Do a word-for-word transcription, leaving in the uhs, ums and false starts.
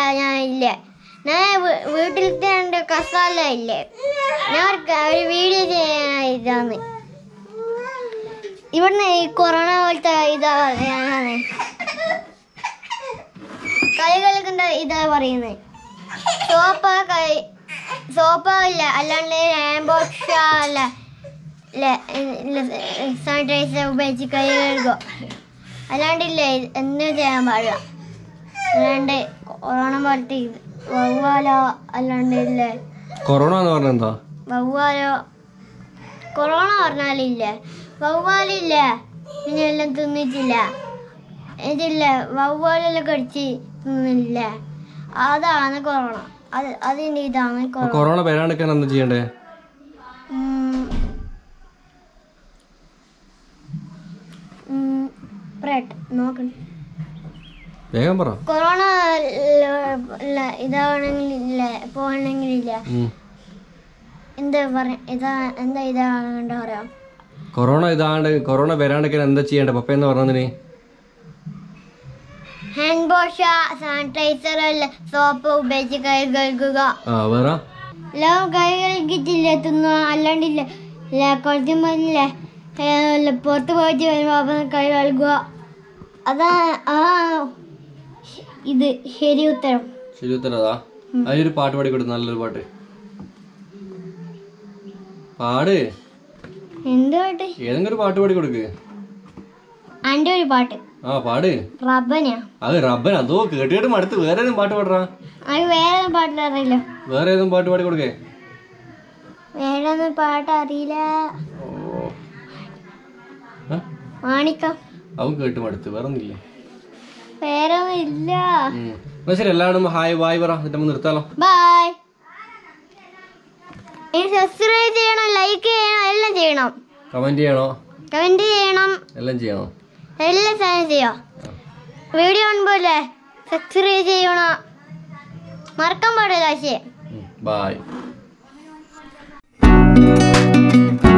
ഞാൻ ഇല്ലേ ഞാൻ വീട്ടിലത്തെ എൻ്റെ കസാല ഇല്ലേ ഞാൻ ഒരു വീഡിയോ ചെയ്യാൻ ഇതാണ് ഇവിടുന്ന് ഈ കൊറോണ പോലത്തെ ഇതാ ഞാനാണ് കൈ കളിക്കുന്ന ഇതാ പറയുന്നത് സോപ്പ കൈ സോപ്പ ഇല്ല അല്ലാണ്ട് ഹാൻഡ് വാഷ് അല്ല സാനിറ്റൈസർ ഉപയോഗിച്ച് കൈ കഴുകുക അല്ലാണ്ടില്ലേ എന്തും ചെയ്യാൻ പാടില്ല അല്ലാണ്ട് കൊറോണ പോലത്തെ വവ്വാലോ അല്ലാണ്ട് ഇല്ലേ കൊറോണ എന്ന് പറഞ്ഞാൽ എന്താ വവ്വാലോ കൊറോണ പറഞ്ഞാലില്ലേ വവ്വാലില്ലേ പിന്നെ എല്ലാം തിന്നിട്ടില്ല ഇതില്ലേ വവ്വാലെല്ലാം കടിച്ച് തിന്നില്ലേ അതാണ് കൊറോണ അത് അതിൻ്റെ ഇതാണ് കൊറോണ വരാണ്ടിരിക്കാൻ എന്താ ചെയ്യണ്ടേ നോക്കണം വേഗം പറ കൊറോണ ഇതാവണമെങ്കിലില്ല പോകണമെങ്കിലില്ല എന്താ പറയാ ഇതാ എന്താ ഇതാകണ്ട പറയാം കൊറോണ ഇതാണ്ട് കൊറോണ വരാണ്ടിരിക്കാൻ എന്താ ചെയ്യണ്ടേ പപ്പ എന്ന് പറഞ്ഞതിന് ഹാൻഡ് വാഷ് സാനിറ്റൈസർ സോപ്പ് ഉപയോഗിച്ച് കൈ കഴുകുക എല്ലാം കൈ കഴുകിട്ടില്ല തിന്നുക അല്ലാണ്ടില്ല കുറച്ചുമ്പോഴല്ലേ പുറത്ത് പോയിട്ട് വരുമ്പോ കൈ കഴുകുക അതാ ആ ഇത് ശരി ഉത്തരം ശരി ഉത്തരതാ അതിലൊരു പാട്ട് പാടി കൊടുത്തു നല്ലൊരു പാട്ട് പാട് എന്ത് പാട്ട് ഏതെങ്കിലും ഒരു പാട്ട് പാടി കൊടുക്ക് അന്റെ ഒരു പാട്ട് ആ പാട് റബ്ബനാ അത് റബ്ബൻ അതോ കേട്ട് കേട്ട് മടുത്ത് വേറെ ഏതും പാട്ട് പാടാ അത് വേറെ പാട്ട് അറിയില്ല വേറെ ഏതും പാട്ട് പാടി കൊടുക്കേ വേറെ ഒന്നും പാട്ട് അറിയില്ല മാണിക്കം അവൻ കേട്ട് മടുത്ത് വേറെ ഒന്നുമില്ല വേറെ ഒന്നും ഇല്ല ശരി എല്ലാവരും ഹായ് ബായ് പറ എന്നിട്ട് നമുക്ക് നിർത്താലോ ബൈ സബ്സ്ക്രൈബ് ചെയ്യണം ലൈക്ക് ചെയ്യണം എല്ലാം ചെയ്യണം കമന്റ് ചെയ്യണോ കമന്റ് ചെയ്യണം എല്ലാം ചെയ്യണോ എല്ലാം സാധനം ചെയ്യോ വീഡിയോ കാണുമ്പോലെ സബ്സ്ക്രൈബ് ചെയ്യണം മറക്കാൻ പാടില്ല പക്ഷേ ബൈ